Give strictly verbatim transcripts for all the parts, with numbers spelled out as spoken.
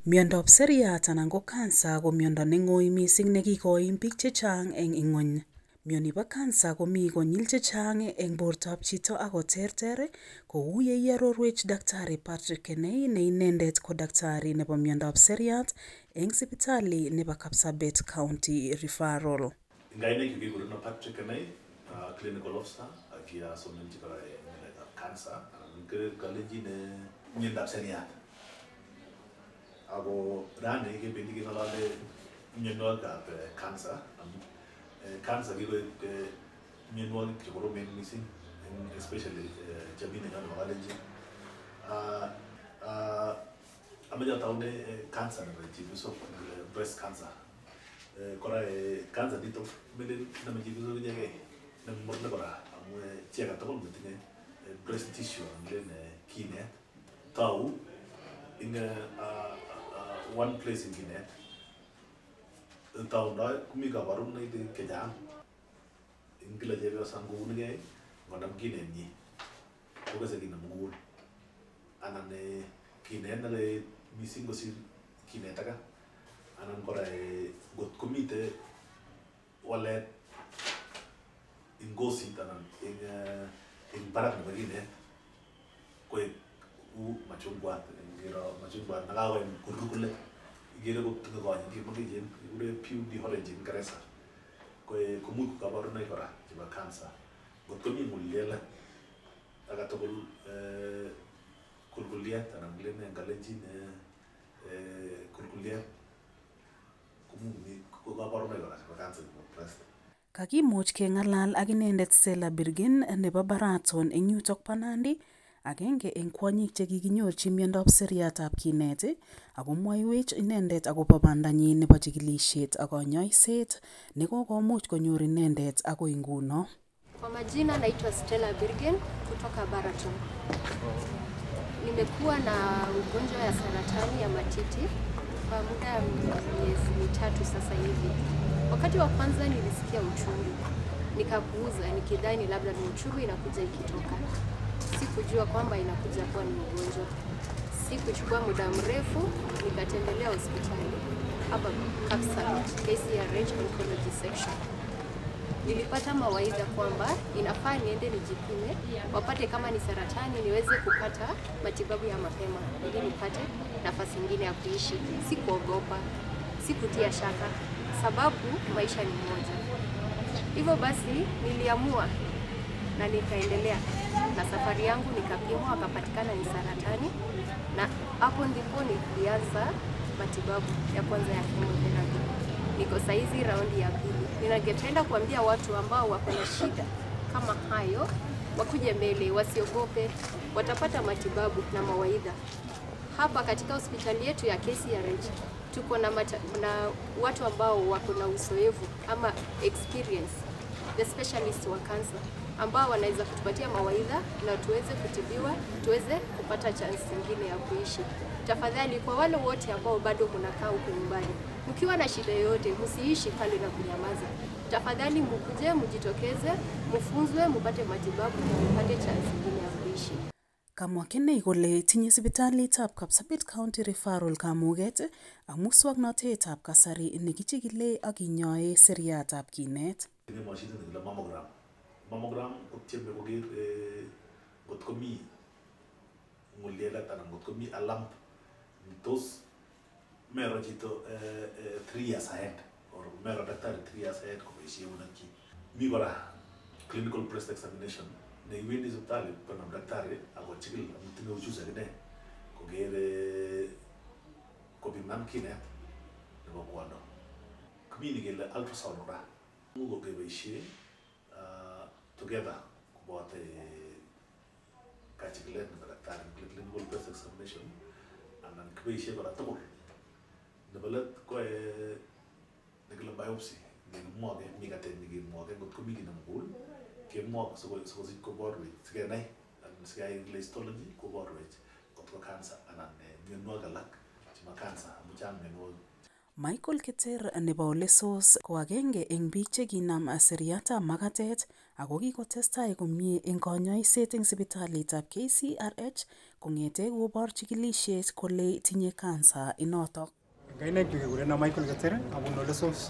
Miondop seriat anan ko cancer ko miondo neng'oi mising nekikoim biik chechang eng ing'ony. Mioni bo cancer komi konyil chechang eng bortab chito ako terter kou yeiarorwech Daktari Patrick Kenei ne inendet ko daktari nebo miondop seriat eng sipitali nebo Kapsabet County Referral. Ngaine kikikuruno Patrick Kenei, uh, clinical officer akiasomanchi kora ng'alekab cancer anan kalenjin miondab seriat. Ako rani kebendi keng'olole mionwogikab cancer. Cancer kikoik mionwogik chekoromen mising, especially jamii nenyon nebo Kalenjin. Amache ataune cancer nebo chepyosok, breast cancer. Kora cancer nito melen name chepyosok ichekei, name murenik kora amu chi age tugul netinye breast tissue len kinet tou in one place in kinet. Taundoi komi kabarunoik chechang. Ing kila chepyoso ngounigei ngonam kinenyi kokase kiit nemugul anan kinet nele mising kosir kinet age anan kora ngot komite walet ing gosit anan ing ing barak nebo kinet koek u machungwat ngiro machungwat nakakoem kurur kole igere kotinye konyek kimakichen ikure puny orange ing Kingereza koe komuch kabarunoik kora chebo cancer. Ngot komi ng'uliel age tugul kulkuliet anan kilen eng Kalenjin kulkuliet komuch ko kabarunoik kora chebo cancer nebo breast. Kakimuch keng'alal ak inendet Stella Birgin nebo Baraton eng yutok bo Nandi, agenge eng kwonyik chekikinyorchi miondop seriatab kinet ako mwoiwech inendet akobo bandanyi nebo chikilisiet ak kanyoiset nekokomuch konyor inendet akoi nguno. Kwa majina naitwa Stella Birgin kutoka Baraton. Nimekuwa na ugonjwa ya saratani ya matiti kwa muda ya miezi mitatu sasa hivi. Wakati wa kwanza nilisikia uchungu, nikapuuza nikidhani labda ni uchungu inakuja ikitoka. Sikujua kwamba inakuja kuwa ni ugonjwa. Sikuchukua muda mrefu, nikatembelea hospitali hapa Kapsabet K C R H Oncology Section. Nilipata mawaidha kwamba inafaa niende nijipime, wapate kama ni saratani niweze kupata matibabu ya mapema ili nipate nafasi nyingine ya kuishi. Sikuogopa, sikutia shaka, sababu maisha ni moja. Hivyo basi niliamua na nikaendelea na safari yangu, nikapimwa akapatikana ni saratani, na hapo ndipo nilianza matibabu ya kwanza ya chemotherapy. Niko saizi raundi ya pili. Ninangependa kuambia watu ambao wako na shida kama hayo wakuje mbele, wasiogope, watapata matibabu na mawaidha. Hapa katika hospitali yetu ya K C R H tuko na, na watu ambao wako na uzoefu ama experience, the specialist wa cancer, ambao wanaweza kutupatia mawaidha na tuweze kutibiwa, tuweze kupata chance nyingine ya kuishi. Tafadhali kwa wale wote ambao bado mnakaa huko nyumbani, mkiwa na shida yoyote, msiishi kando na kunyamaza. Tafadhali mkuje, mjitokeze, mfunzwe, mpate matibabu na mpate chance nyingine ya kuishi. Kamwa Kenei kole tinye sipitalitab Kapsabet County Referral kamuget ak muswoknotetab kasari nekichikile ak kinyoe seriatab kinet. Tinye mashinit nekile mammogram. Mammogram kotieme koker ngot komi ng'ulyelet anan ngot komi a lump tos mero chito three years ahead or mero daktari three years ahead koboisie unakyi. Mi kora clinical breast examination ne iwendi sipitali konam daktari akochikil amutinye ujuzi akine koker kopiman kinet nebo kwondo. Komi nekele ultrasound kora much kokeboisie together kobote kachikilet nebo daktari clinical breast examination anan kiboisie kora tugul. Nebo let ko nekile biopsy nekimwoke mi katet nekimwoke ngot komi kiy nemugul kemwoke sikosich koborwech sikenai anan sikeyai kile histology koborwech kot ko cancer anan mionwogik alak chebo cancer amu chang mionwogik. Michael Keter nebo Lesos ko agenge eng biik chekinam seriatab makatet ako kikotestai komie eng konyoiset eng sipitalitab K C R H kong'ete kobor chikilisiet kole tinye kansa inotok. Kainaik chu kekurenon Michael Keter abunu Ole Sos.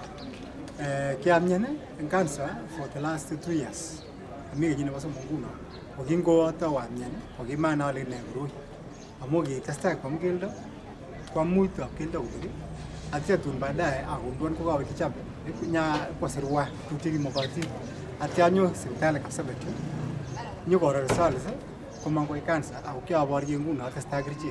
Kiamyan en cancer for the last two years. Ami kenyit nebo somok nguno. Ko kingotou amyan ko kimanai ale ne koroi. Amu kitestai kwam keldo, kwam muito keldo kobek. Atya tun baadaye akundon ko kawe kicham. Nya kosirwa tuguk chekimokotin. Atya nyo sipitali Kapsabet. Nyokoro results komong ko cancer ako kiaborye nguno atestai kerichek.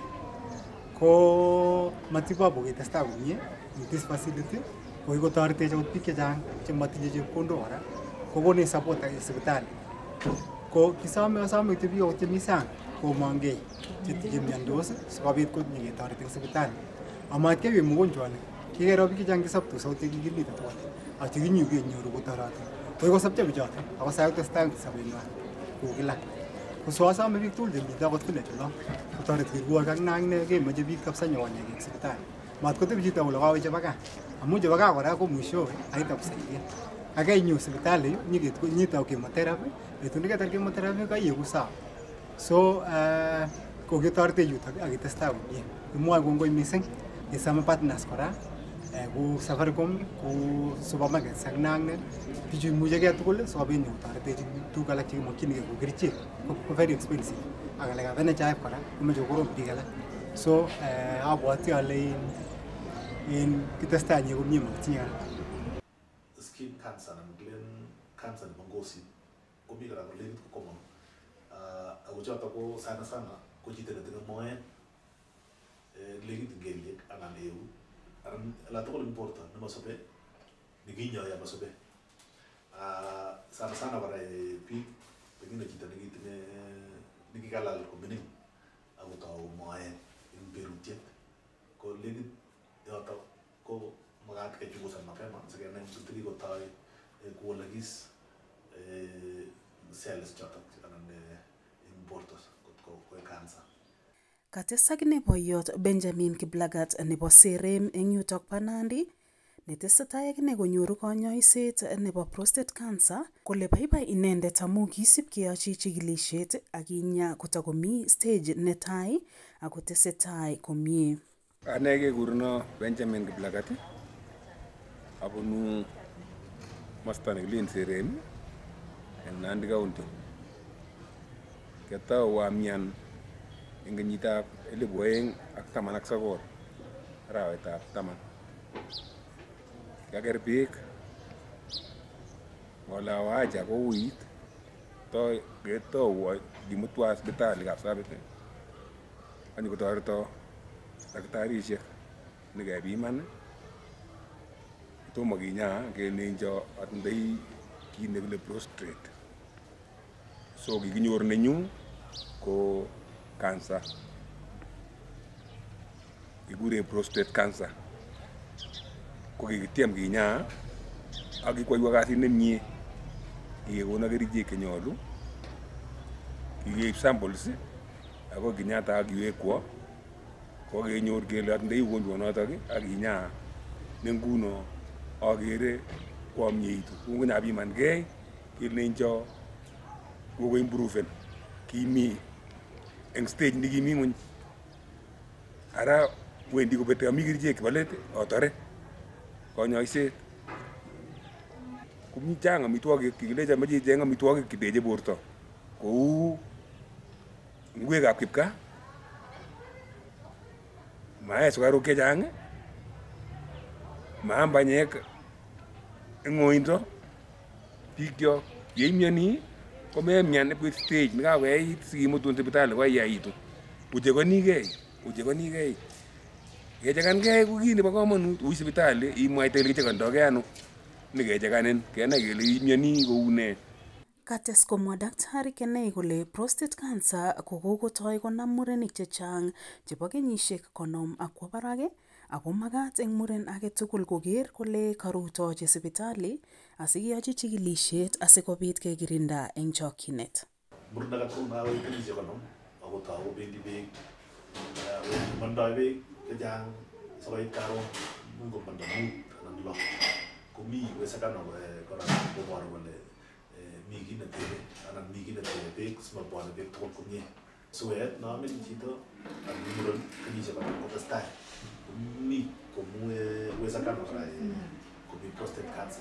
Ko matibabu kitestai komie in this facility ko kikotoretech akot biik chechang chematinye chepkondok kora kokonech support ake sipitali. Ko kisome asome biik akot chemi sang komongei chemiondos sikobit konyeketoret eng sipitali. Amat kebe mgonjwani kikero biik chechang chesoptos akot chekikimite tugul ak chekinyoru kenyoru kotoroti. Ko kosopcho bichoto ako sai kotestai sobenywan kou kila. So asome biik tugul chemite akot village olon kotoret kirwok ak nang ne kemoche biik kabisa nyokonyek eng sipitali. Mat kotebi chito kole kawe chebo gaa. Amu chebo gaa kora ko mwishowe haitakusaidia. Akeinyo sipitali nyitau chemotherapy, betut neketar chemotherapy kaieku sawa. So uh, ko kitoretech yutok ak kitestai komie. Kimwoe kongoi mising kisome partners kora ku Safaricom, ku supermarkets ak nang ne bichu imuchegei tugul sikobit nyokotoretech tuguk alak chekimokyinigei kou kerichek ko very expensive. Ak ngalekab N H I F kora komoche kokorom biik alak. So uh, abwoti ale in kitestai nye komie makitinye kora. Skin cancer anan glen cancer nebo ngozi komi kora kolekit ko common. Ako choto ko sana sana ko chito netinye moet, lekit ngeliek anan eut anan ala tugul eng borto nemasobe nekinyoi amasobe. Sana sana kora biik pengine chito nekitinye nekikalal komining akotou moet eng berutiet ko lekit yoto ko makat kechungusan mapema sikenai ngotko kikotoi kowolokis cells chotok anan eng borto kotko koe cancer. Kates akine boiyot Benjamin Kiplagat nebo Serem eng yutok bo Nandi netesetai akine konyoru konyoiset nebo prostate cancer kole baibai inendet amu kisib keyochi chikilisiet ak kinya kotakomi stage netai ako tesetai komie. Ane kekuruno Benjamin Kiplagat abunu masta nekilen Serem en Nandi County. Kiatau amyan eng kenyitab elipu oeng ak taman ak sokol arawetab taman. Kiaker beek ngole awe haja kouit toi ketou kimutwa sipitali Kapsabet anyikotoreto dakitarisiek nikepiman tomo kinya kelenjo atindoi kit nekile prostate. So kikinyor nenyu ko cancer, kikure prostate cancer. Ko kikitiem kinya ak kikwaiwa kasit nemie, kikekona kerichek chenyolu, kikeib samples ako kinyata ak kiwekwo ko kenyor kele atindoi ugonjwonotok ak kinya ne nguno akere koamieitu. Kongonyapimankei kelenjo koko improven, kimi eng stage nekimi ng'uny. Ara wendi kobete ami kerichek chebo let atore konyoiset. Komi chang amitwogik kikilecho amache icheng amitwogik cheteche borto kou ngwekab kipkaa, mae sukaruk chechang, maam banyek eng ng'oindo. Bikyok yeimyoni komemyan ipkoit stage nekakoyait sikimutun sipitali koiyaitu. Uchekonikei, uchekonikei. Kechekankei ko kit nebo komonut. Ui sipitali imwaite ile kichekondokei ano nikechekanin kenai kele imyoni kou ne. Kates komwa daktari kenai kole prostate cancer ko kokotoi konam murenik chechang chebo kenyisiek konom ak kwo barak ako makat eng muren age tugul koker kole karutochi sipitali asikeyochi chikilisiet asikobit kekirinda eng chokchinet. Muren age tugul nakoi kenyisiek konom akotou kobendi beek mondoi beek chechang sikoit karon much komondo mut anan lo komi uwezekano kora koboru kole mi kit netere anan mi kit netere beek simabwone beek tugul komie. Suet naamin chito ak muren kenyisiek alak kotestai mi komu uwezekano kora komi prostate cancer.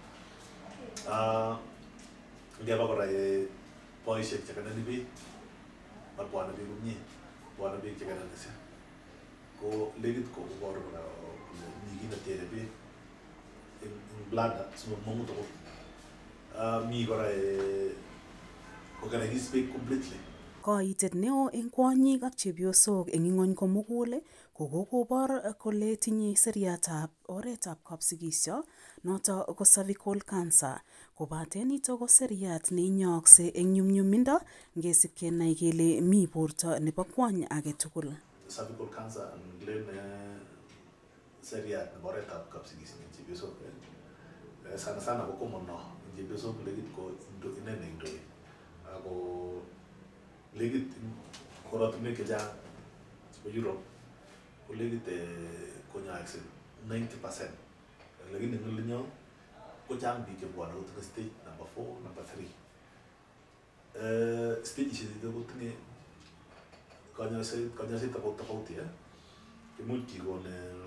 Ngeba kora boisiek chekanani beek mabwane beek komie, bwane beek chekananisi ko legit koboru kora kole mi kit netere beek eng bladder simamongu tugul. Mi kora kokanakis beek completely. Kaitet neo eng kwonyik ak chepyosok eng ing'ony komugul ko kokobor kole tinye seriatab oretab kapsikisio noto ko cervical cancer, kobate nito ko seriat neinyooksei eng nyumnyumindo ngesip kenai kele mi borto nebo kwony age tugul. Cervical cancer nglen seriat nebo oretab kapsikisio eng chepyosok sana sana ko common no eng chepyosok legit ko inene indoi ako legit korotinwek chechang chebo Europe ko legit konyookse ninety percent, lakini eng olinyo kochang biik chebwone kotinye stage number four, number three. Stagishek chuto kotinye kanyoiset kanyoiset tofauti tofauti. Imuch kikon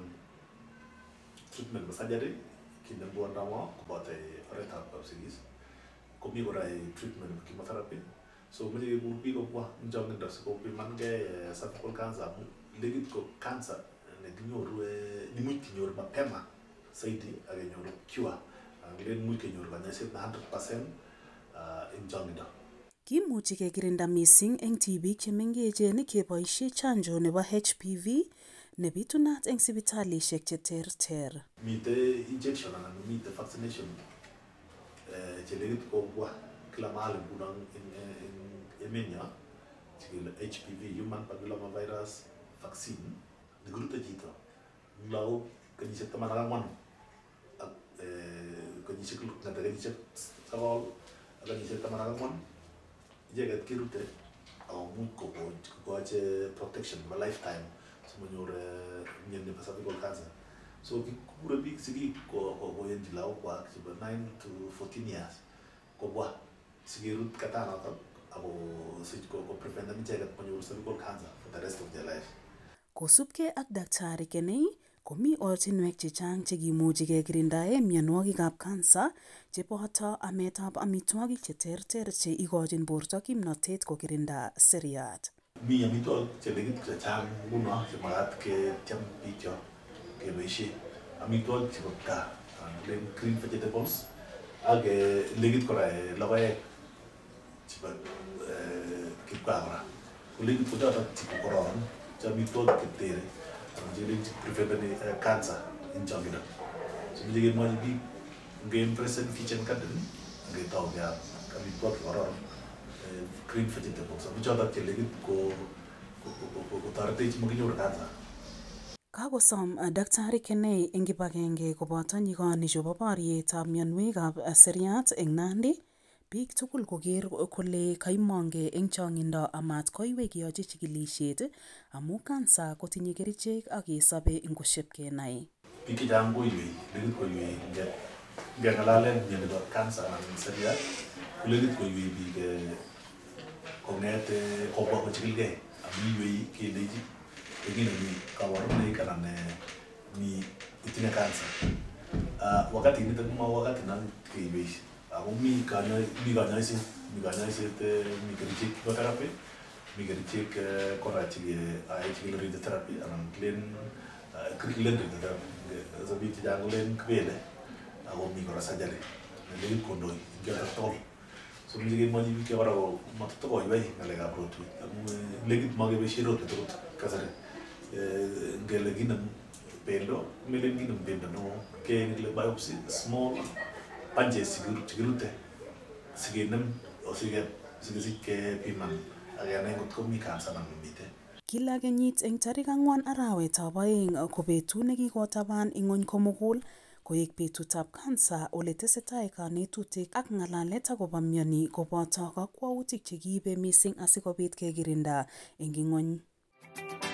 treatment nebo surgery kinem kwondongo koboto oretab kapsigis, komi kora treatment nebo chemotherapy. So meche kekur biik kobwa eng chongindo sikopimangei cervical cancer amu legit ko cancer nekinyoru nemuch kenyoru mapema zaidi ak kenyoru cure. Ngelen much kenyoru kanyoiset na one hundred percent eng chongindo. Kimuchi kekirinda mising eng tibik chemengechen keboisie chanjo nebo H P V nebitunat eng sipitalishek cheterter. Mitei injection anan mitei vaccination che legit kobwa kila mahali nguno eng emenyo chekele H P V, human papilloma virus vaccine, nekirute chito lagok kenyisiek taman ak ang'wan ak kenyisiek ng'ete kenyisiek sokol ak kenyisiek taman ak ang'wan icheket kerute akomuch kokochi protection nebo lifetime simanyor mioni nebo cervical cancer. So kikure biik sigik koyenchi lagokwak chebo nine to fourteen years kobwa sikerut katanotok ako sich ko preventen icheket konyor cervical cancer for the rest of their life. Kosubkei ak Daktari Kenei, komi ortinwek chechang chekimuchi kekirindae mionwogikab cancer cheboto ametab amitwogik cheterter che ikochin borto kimnotet kokirinda seriat. Mi amitwogik che legit chechang nguno chemakat ketiem biikcho keboisie amitwogik chebo gaa anan green vegetables ak legit kora logoek chebo kipkaa kora. Ko legit ko chotok chekokororon che amitwogik chetere anan che legit preventeni cancer eng chongindo. So meche kemwochi biik ngeimpressen kitchen garden ngetau keam amitwogik chekororon green vegetables amu chotok che legit kotoretech makinyoru cancer. Kakosom Daktari Kenei eng kibagenge koboto nyikoni chebo borietab mionwekab seriat eng Nandi, biik tugul koker kole kaimongei eng chongindo amat koiwei keyochi chikilisiet amu cancer kotinye kerichek ak kesobe ngoshep kenai. Biik chechang koiwei, legit koiwei ngeng'alale mioni nebo cancer anan seriat, ko legit koiwei biik kong'et kobwa kochikilgei amu iwei kelechi pengine mi kaborunoik anan mi itinye cancer. Wakati nitok ko ma wakati na keiwei ako mi kanyoiset, mi kanyoiset, mi kerichek chebo therapy, mi kerichek kora chekeae chekile radiotherapy anan kilen kilen radiotherapy. So biik chechang kolen kibele ako mi kora surgery nelekit kondoi chotok tugul. So meche kemwochi biik kora matatokoiwei ng'alekab rotwet amu legit makeboisie rotwet akot kasari. Ngele kinem bendo, melen kinem bendo neo, kekile biopsy, small punches chekirute sikenem sikesich kepiman ak kenai ngot komi cancer anan mamite. Kila kenyit eng tarik ang'wan arawetab oeng ko betut nekikotaban ing'ony komugul koek betutab cancer ole tesetai kanetutik ak ng'alalet akobo mioni koboto kakwautik chekiibe mising asikobit kekirinda eng ing'ony.